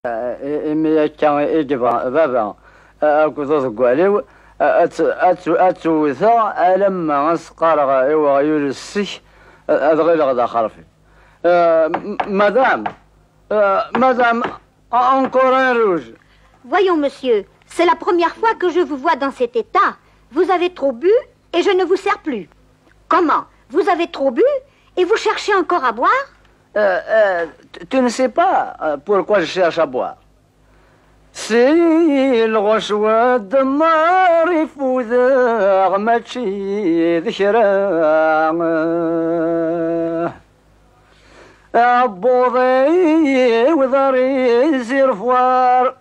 إمي كان إجبا بابا أكوزوز قواليو أتوثا لما أسقارغ إيوا يولسي أدغيل غدا خرفي مدام encore un rouge. Voyons, monsieur, c'est la première fois que je vous vois dans cet état. Vous avez trop bu et je ne vous sers plus. Comment? Vous avez trop bu et vous cherchez encore à boire? Tu ne sais pas pourquoi je cherche à boire. Si الغشوة دمار يفوذ ماشي ذكرى عبوضي وذري زرفوار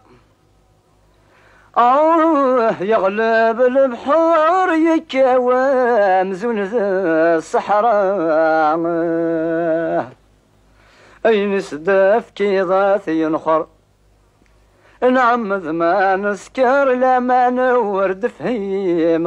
يغلب البحر يكاوم زون الصحراء أين سدف كيضاث ينخر نعم ذما نسكر لما نورد فهيم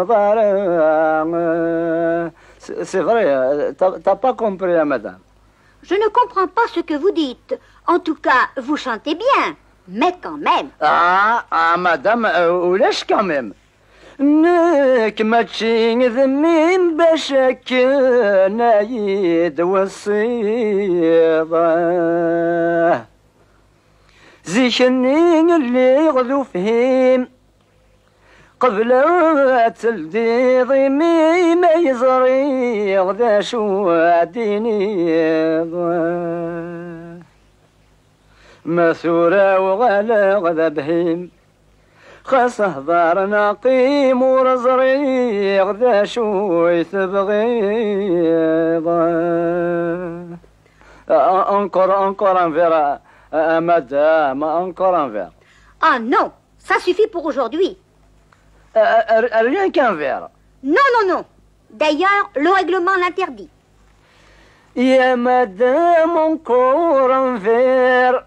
ضارع C'est vrai, t'as pas compris, madame. Je ne comprends pas ce que vous dites. En tout cas, vous chantez bien. Mais quand même. madame, ولاش quand même. نك ماشي ذميم باشك نايد والصيدة زيشني اللي غذو فهيم قبل تلدي ضيمي ما يزري غدا شو عديني مثورة وغلا غدا بهيم خاصه دار نقيم ورزري غدا شو يتبغي encore un verre madame, encore un verre. Ah non, ça suffit pour aujourd'hui. Rien qu'un verre. Non, non, non. D'ailleurs, le règlement l'interdit. يا madame, encore un verre.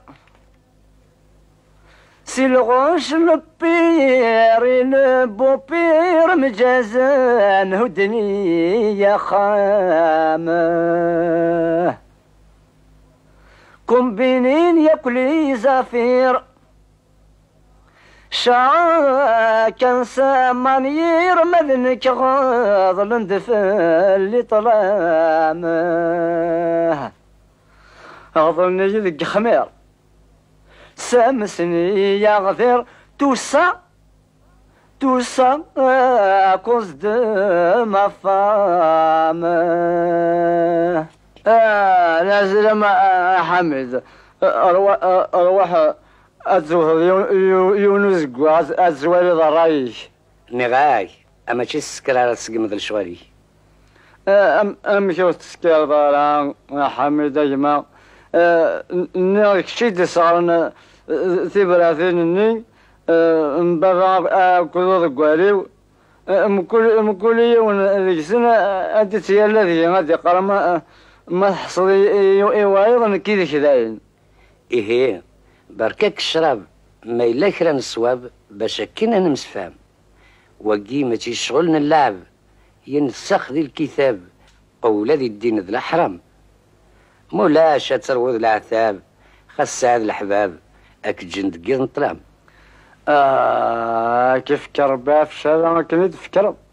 Si le roche, le pire et le beau pire مجازان هدني يا خامة كومبينين ياكلي زفير شاكن سامانير مذنك غاض لندفل لطلامه أظن يذق خمير سامسني يغفر توسا كوز دو ما فامه نازل مع حمد أروح أتزوه يونس قواز أتزوالي ضرايش نغاي أما شي السكرارة تسقم ذا الشوالي أم شو تسكر ضران حمد أجمع نغيك شي دي صارنا ثبراثيني مبغى كذوذ قواليو مكل يوم ذيك سنة أدت هي الذي غادي قرما ما حصل ايوا كذا كذاين إيه بركاك الشراب ما إلا كرا الصواب باش كنا نمسفام وكي ما تيشغلنا اللعب ينسخ ذي الكتاب أولا ذي الدين ذي الأحرام مولاش تروض العثاب خاص هذا الحباب أك جند قيض نطلام كيف كربا في الشارع كنت تفكر